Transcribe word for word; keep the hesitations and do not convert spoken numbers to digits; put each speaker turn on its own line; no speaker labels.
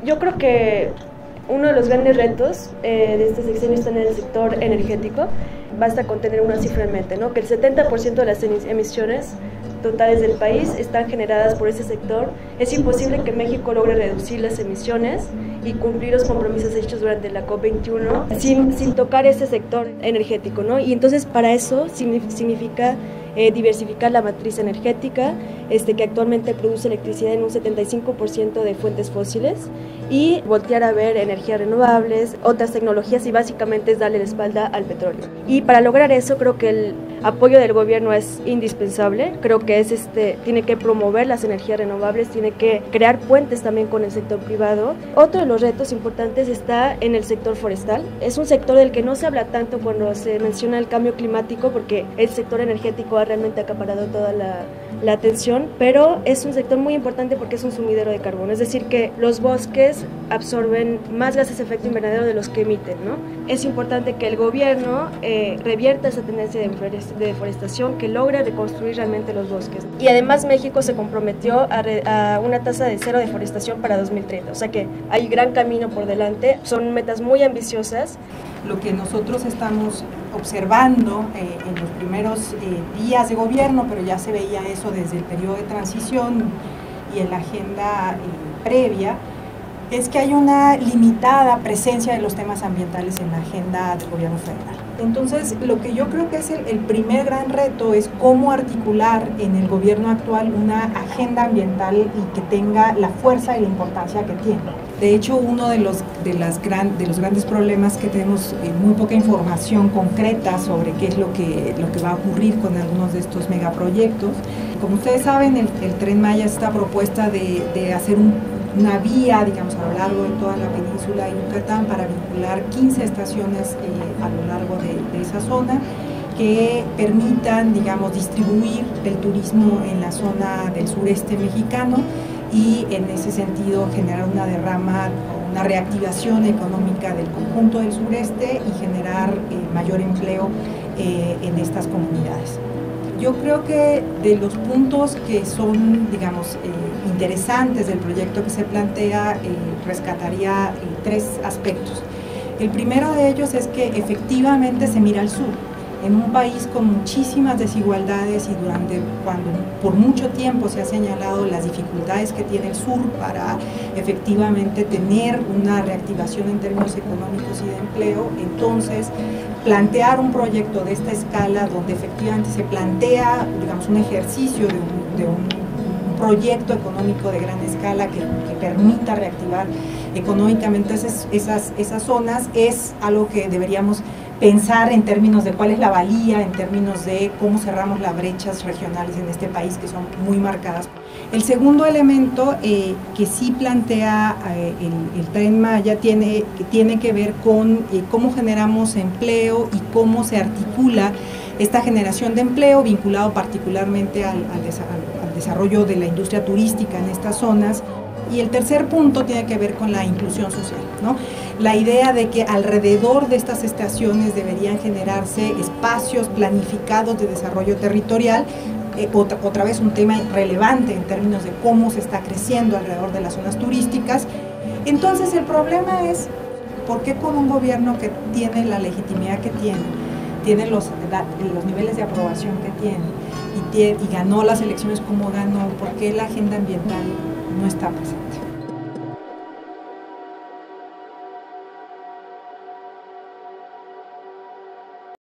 Yo creo que uno de los grandes retos eh, de este sexenio está en el sector energético. Basta con tener una cifra en mente, ¿no? Que el setenta por ciento de las emisiones totales del país están generadas por ese sector. Es imposible que México logre reducir las emisiones y cumplir los compromisos hechos durante la COP veintiuno sin, sin tocar ese sector energético, ¿no? Y entonces para eso significa eh, diversificar la matriz energética, este, que actualmente produce electricidad en un setenta y cinco por ciento de fuentes fósiles, y voltear a ver energías renovables, otras tecnologías, y básicamente es darle la espalda al petróleo. Y para lograr eso creo que el apoyo del gobierno es indispensable. Creo que es este, tiene que promover las energías renovables, tiene que crear puentes también con el sector privado. Otro de los retos importantes está en el sector forestal. Es un sector del que no se habla tanto cuando se menciona el cambio climático, porque el sector energético ha realmente acaparado toda la, la atención, pero es un sector muy importante porque es un sumidero de carbono, es decir, que los bosques absorben más gases de efecto invernadero de los que emiten, ¿no? Es importante que el gobierno eh, revierta esa tendencia de de deforestación, que logre reconstruir realmente los bosques. Y además México se comprometió a, re, a una tasa de cero deforestación para dos mil treinta, o sea que hay gran camino por delante, son metas muy ambiciosas.
Lo que nosotros estamos observando eh, en los primeros eh, días de gobierno, pero ya se veía eso desde el periodo de transición y en la agenda eh, previa, es que hay una limitada presencia de los temas ambientales en la agenda del gobierno federal. Entonces, lo que yo creo que es el, el primer gran reto es cómo articular en el gobierno actual una agenda ambiental y que tenga la fuerza y la importancia que tiene. De hecho, uno de los, de las gran, de los grandes problemas que tenemos eh, muy poca información concreta sobre qué es lo que, lo que va a ocurrir con algunos de estos megaproyectos. Como ustedes saben, el, el Tren Maya está propuesta de, de hacer un una vía, digamos, a lo largo de toda la península de Yucatán para vincular quince estaciones eh, a lo largo de, de esa zona que permitan, digamos, distribuir el turismo en la zona del sureste mexicano y en ese sentido generar una derrama o una reactivación económica del conjunto del sureste y generar eh, mayor empleo eh, en estas comunidades. Yo creo que de los puntos que son, digamos, eh, interesantes del proyecto que se plantea, eh, rescataría eh, tres aspectos. El primero de ellos es que efectivamente se mira al sur. En un país con muchísimas desigualdades y durante cuando por mucho tiempo se ha señalado las dificultades que tiene el sur para efectivamente tener una reactivación en términos económicos y de empleo, entonces plantear un proyecto de esta escala donde efectivamente se plantea, digamos, un ejercicio de un, de un proyecto económico de gran escala que, que permita reactivar económicamente esas, esas, esas zonas es algo que deberíamos pensar en términos de cuál es la valía, en términos de cómo cerramos las brechas regionales en este país que son muy marcadas. El segundo elemento eh, que sí plantea eh, el, el Tren Maya tiene que, tiene que ver con eh, cómo generamos empleo y cómo se articula esta generación de empleo vinculado particularmente al, al, al, al desarrollo de la industria turística en estas zonas. Y el tercer punto tiene que ver con la inclusión social, ¿no? La idea de que alrededor de estas estaciones deberían generarse espacios planificados de desarrollo territorial, eh, otra, otra vez un tema relevante en términos de cómo se está creciendo alrededor de las zonas turísticas. Entonces el problema es, ¿por qué con un gobierno que tiene la legitimidad que tiene, tiene los, los niveles de aprobación que tiene y, tiene y ganó las elecciones como ganó, por qué la agenda ambiental no está presente?